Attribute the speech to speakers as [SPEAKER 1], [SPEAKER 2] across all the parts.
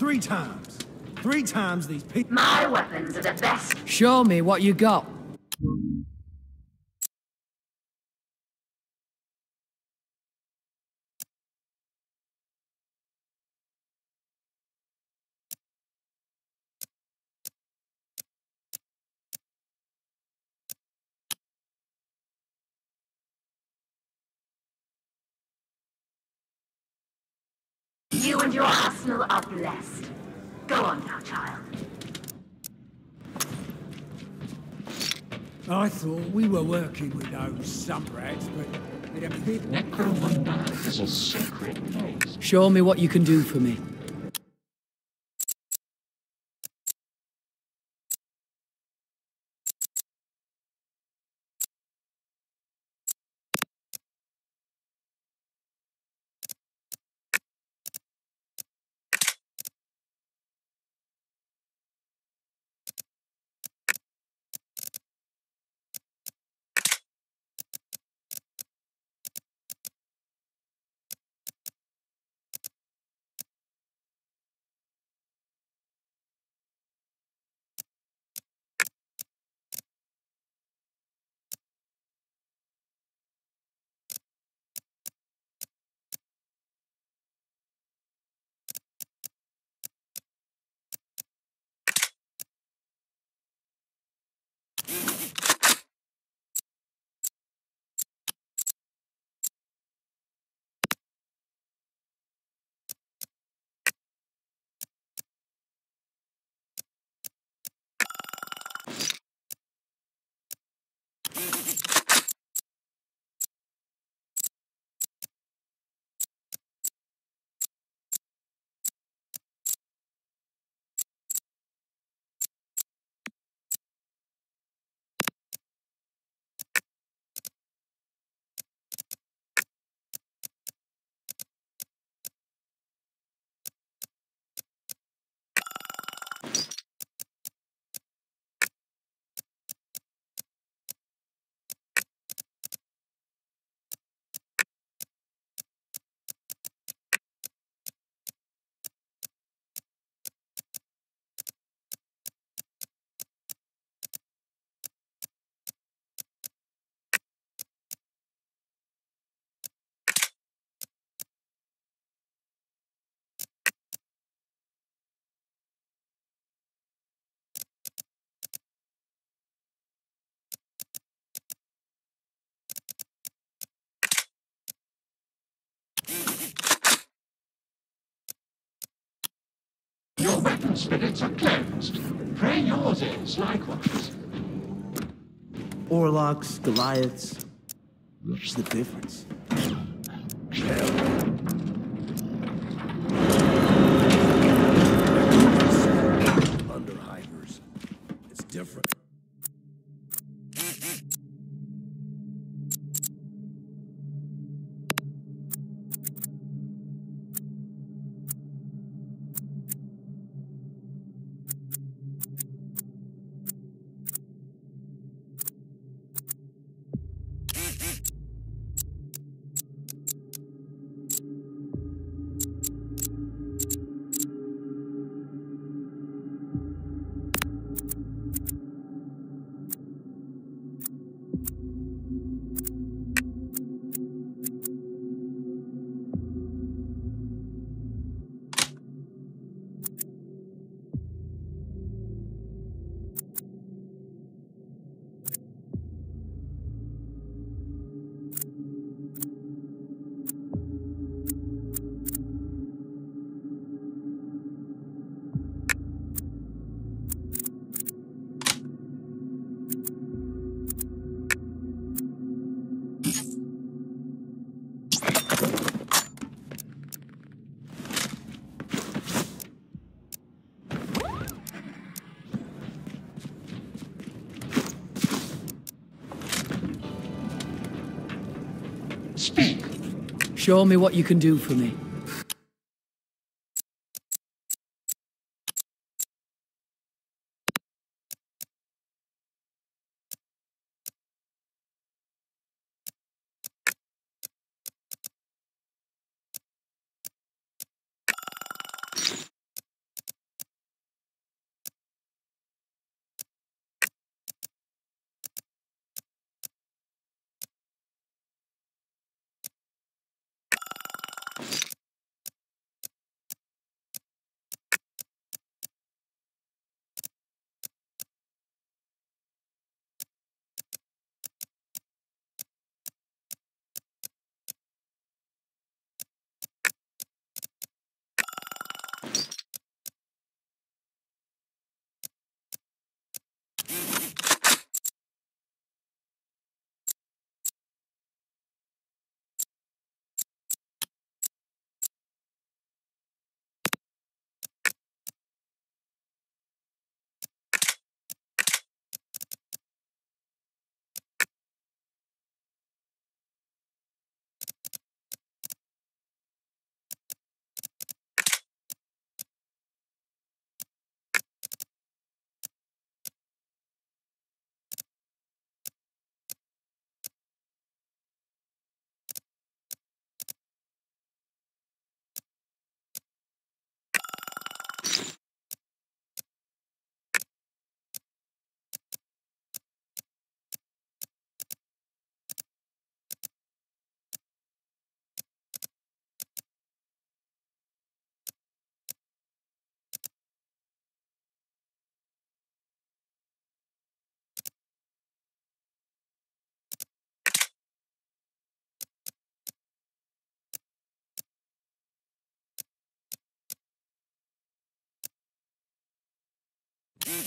[SPEAKER 1] 3 times. 3 times these people.
[SPEAKER 2] My weapons are the best.
[SPEAKER 3] Show me what you got.
[SPEAKER 2] You and your arsenal are blessed. Go on now, child.
[SPEAKER 1] I thought we were working with those sunrats, but it appears...
[SPEAKER 4] Necromunda is a sacred place.
[SPEAKER 3] Show me what you can do for me.
[SPEAKER 4] Your weapon spirits are cleansed. Pray yours is likewise.
[SPEAKER 5] Orlocks, Goliaths. What's the difference?
[SPEAKER 1] Underhivers. It's different.
[SPEAKER 4] Speak.
[SPEAKER 3] Show me what you can do for me.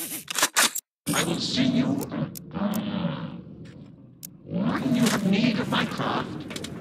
[SPEAKER 4] I will see you when you have need of my craft.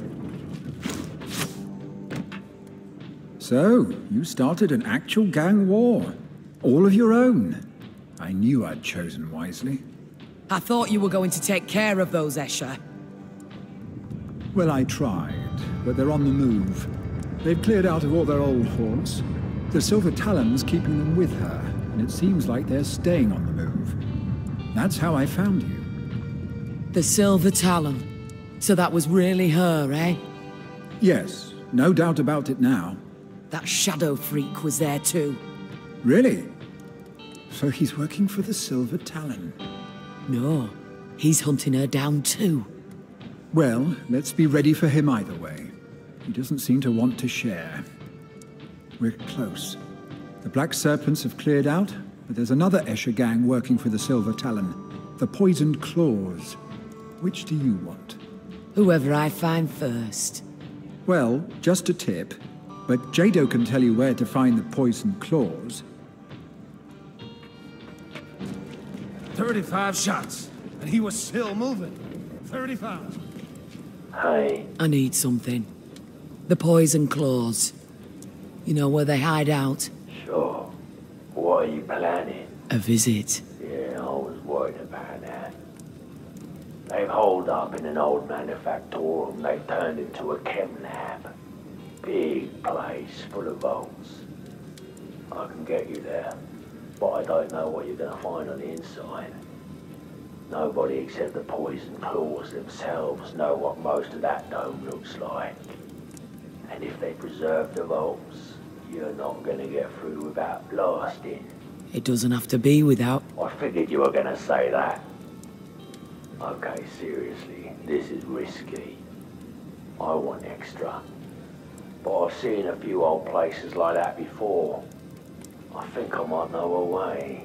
[SPEAKER 6] So, you started an actual gang war. All of your own. I knew I'd chosen wisely.
[SPEAKER 3] I thought you were going to take care of those Escher.
[SPEAKER 6] Well, I tried, but they're on the move. They've cleared out of all their old haunts. The Silver Talon's keeping them with her, and it seems like they're staying on the move. That's how I found you.
[SPEAKER 3] The Silver Talon. So that was really her, eh?
[SPEAKER 6] Yes, no doubt about it now.
[SPEAKER 3] That shadow freak was there too.
[SPEAKER 6] Really? So he's working for the Silver Talon.
[SPEAKER 3] No, he's hunting her down too.
[SPEAKER 6] Well, let's be ready for him either way. He doesn't seem to want to share. We're close. The Black Serpents have cleared out, but there's another Escher gang working for the Silver Talon. The Poisoned Claws. Which do you want?
[SPEAKER 3] Whoever I find first.
[SPEAKER 6] Well, just a tip, but Jado can tell you where to find the Poisoned Claws.
[SPEAKER 1] 35 shots, and he was still moving. 35.
[SPEAKER 7] Hey,
[SPEAKER 3] I need something. The Poison Claws. You know where they hide out?
[SPEAKER 7] sure. What are you planning?
[SPEAKER 3] A visit.
[SPEAKER 7] Yeah, I was worried about that. They've holed up in an old manufactorum they turned into a chem lab. Big place full of vaults. I can get you there, but I don't know what you're gonna find on the inside. Nobody except the Poison Claws themselves know what most of that dome looks like. And if they preserve the vaults, you're not gonna get through without blasting.
[SPEAKER 3] It doesn't have to be without.
[SPEAKER 7] I figured you were gonna say that. Okay, seriously, this is risky. I want extra. But I've seen a few old places like that before. I think I might know a way.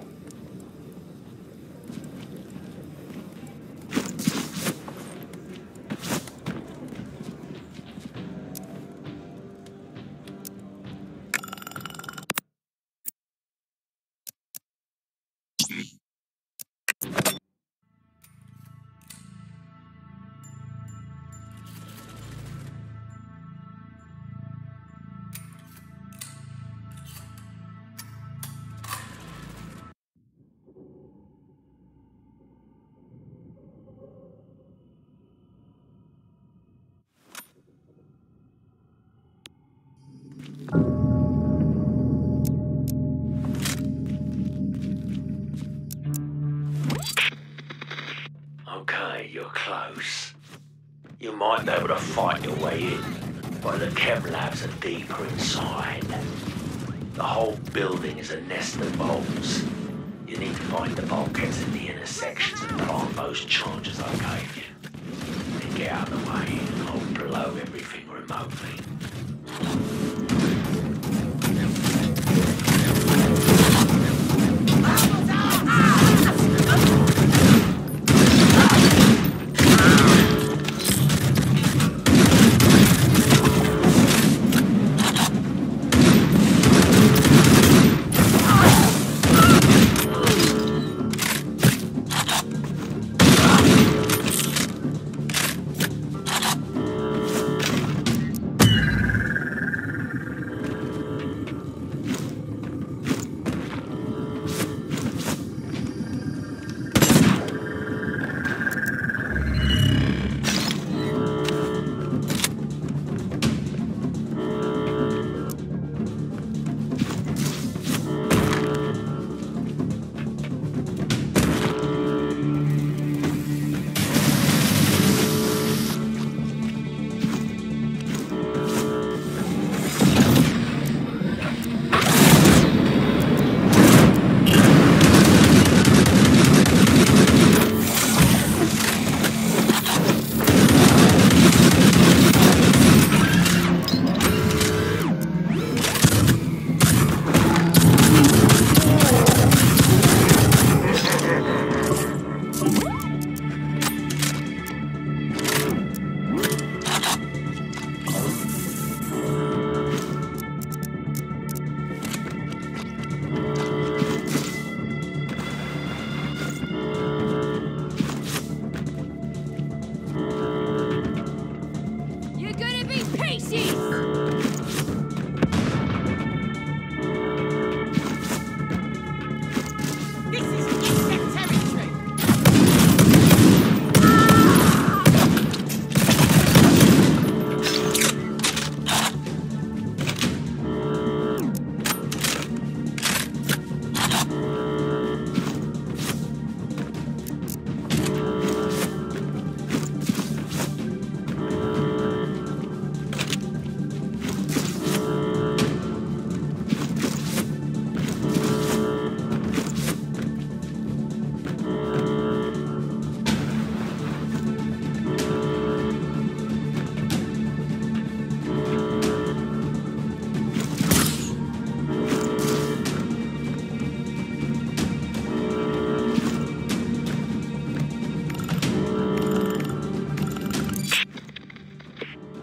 [SPEAKER 7] Okay, you're close. You might be able to fight your way in, but the chem labs are deeper inside. The whole building is a nest of vaults. You need to find the bulkheads in the inner sections and plant those charges I gave you. Then get out of the way and I'll blow everything remotely.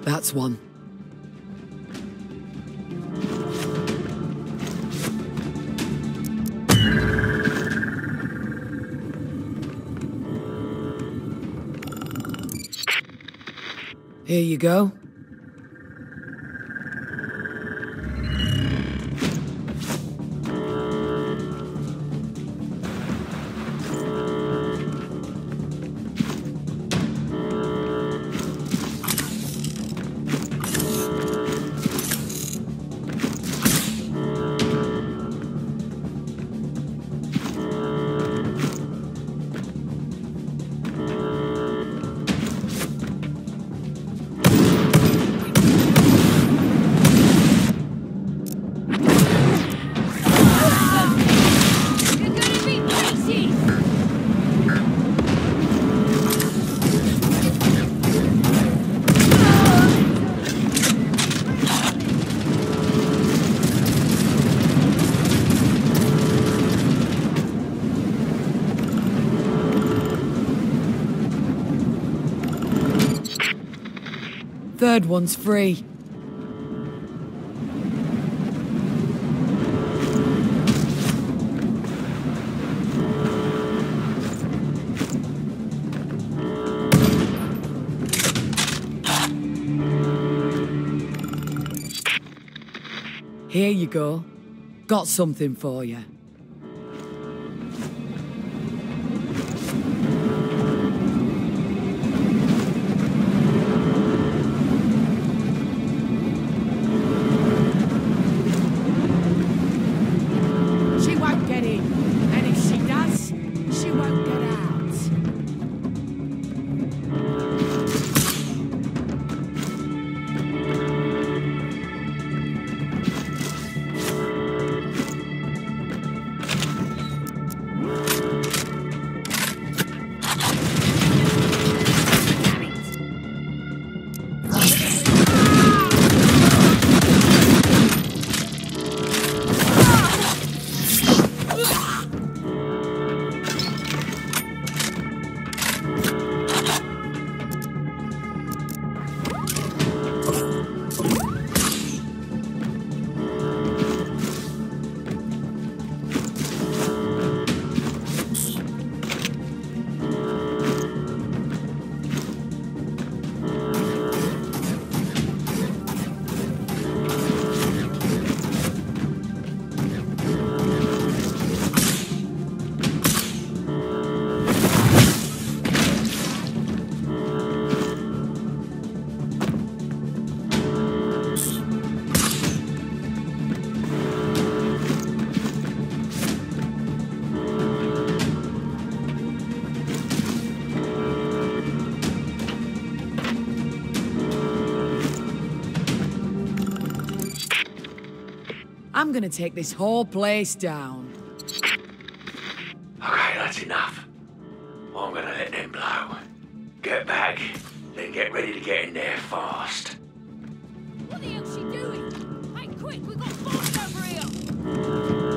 [SPEAKER 3] That's one. Here you go. Third one's free. Here you go. Got something for you.
[SPEAKER 1] She won't get in. And if she does, she won't get out.
[SPEAKER 3] I'm gonna take this whole place down.
[SPEAKER 7] Okay, that's enough. I'm gonna let them blow. Get back, then get ready to get in there fast.
[SPEAKER 8] What the hell's she doing? Hey, quick, we've got bombs over here!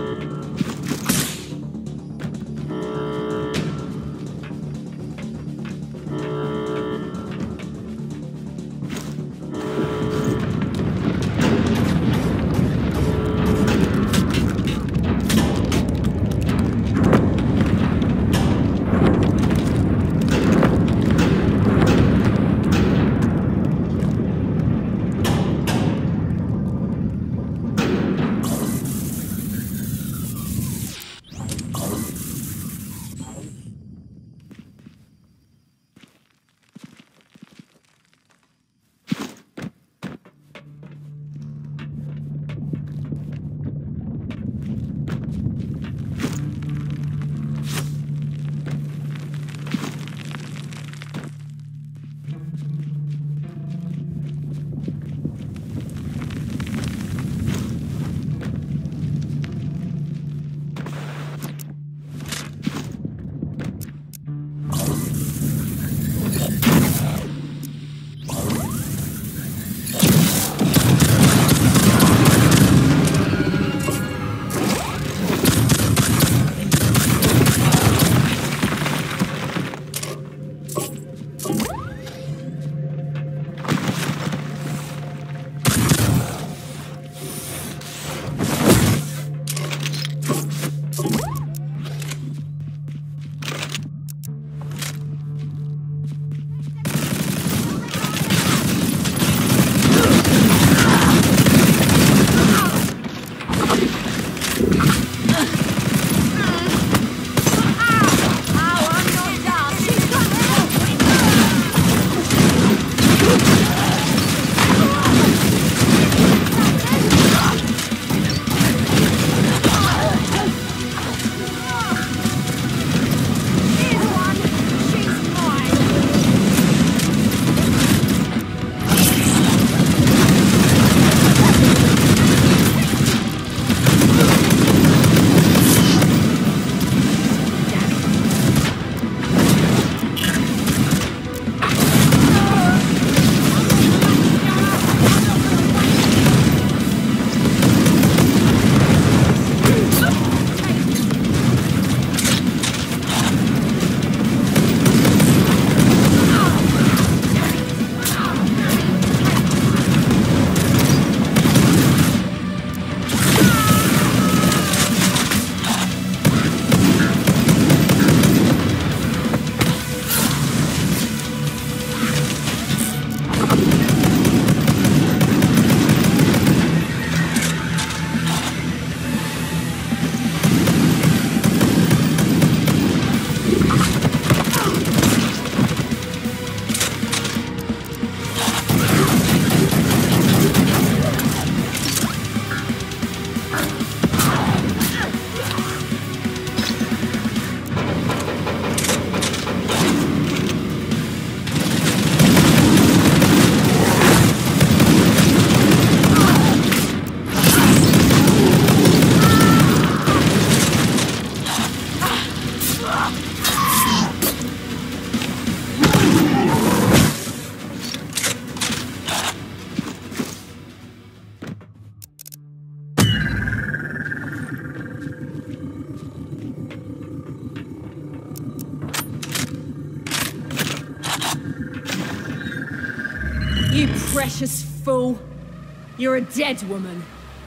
[SPEAKER 8] You precious fool. You're a dead woman.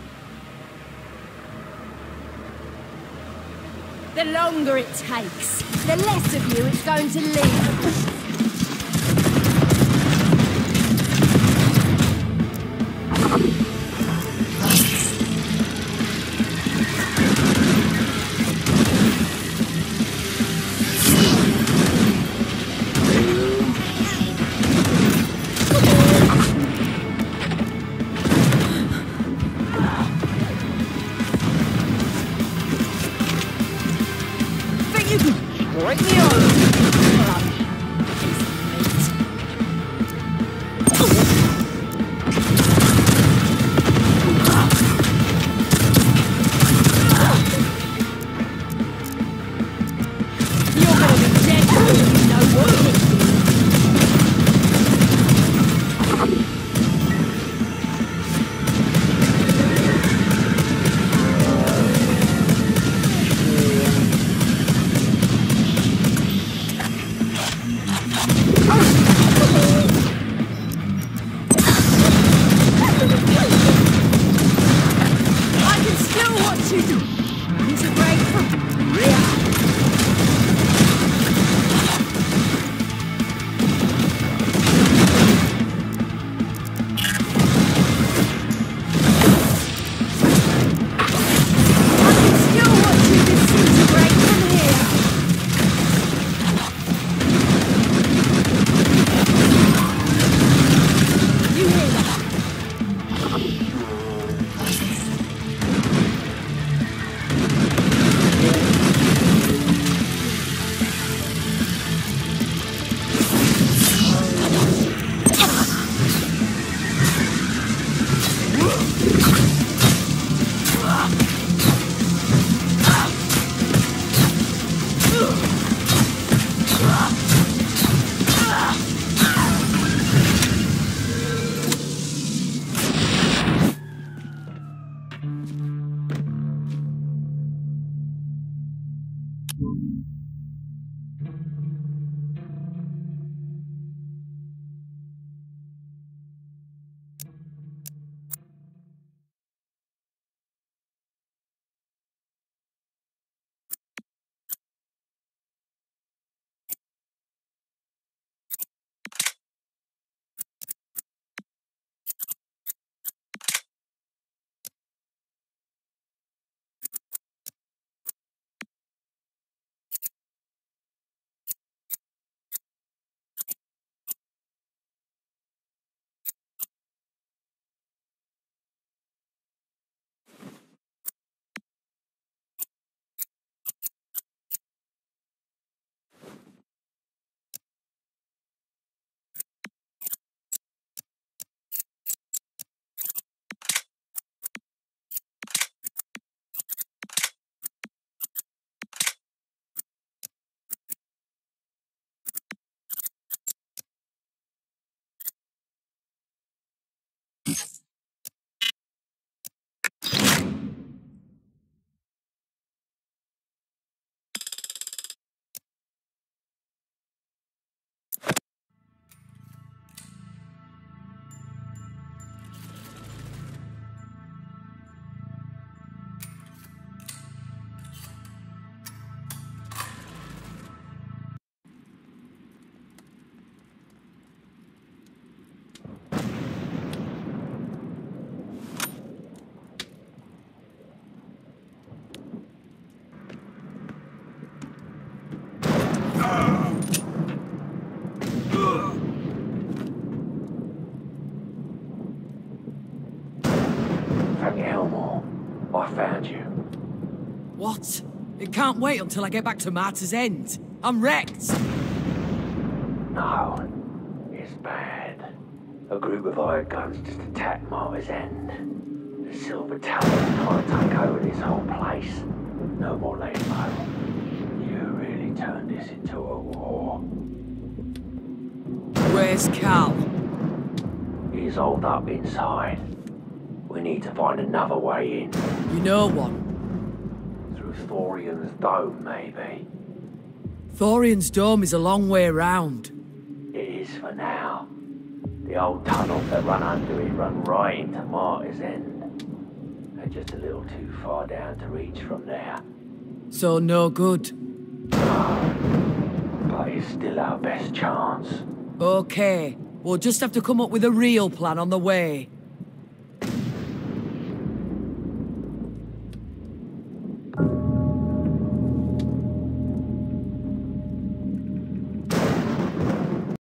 [SPEAKER 8] The longer it takes, the less of you it's going to leave.
[SPEAKER 3] Break me on!
[SPEAKER 7] I found you.
[SPEAKER 3] What? It can't wait until I get back to Martyr's End. I'm wrecked.
[SPEAKER 7] No, it's bad. A group of hired guns just attacked Martyr's End. The Silver Talon trying to take over this whole place. No more late mode. You really turned this into a war.
[SPEAKER 3] Where's Cal?
[SPEAKER 7] He's holed up inside. We need to find another way in.
[SPEAKER 3] You know one?
[SPEAKER 7] Through Thorian's dome, maybe.
[SPEAKER 3] Thorian's dome is a long way around.
[SPEAKER 7] It is for now. The old tunnels that run under it run right into Martyr's End. They're just a little too far down to reach from there.
[SPEAKER 3] So no good.
[SPEAKER 7] But it's still our best chance.
[SPEAKER 3] Okay, we'll just have to come up with a real plan on the way.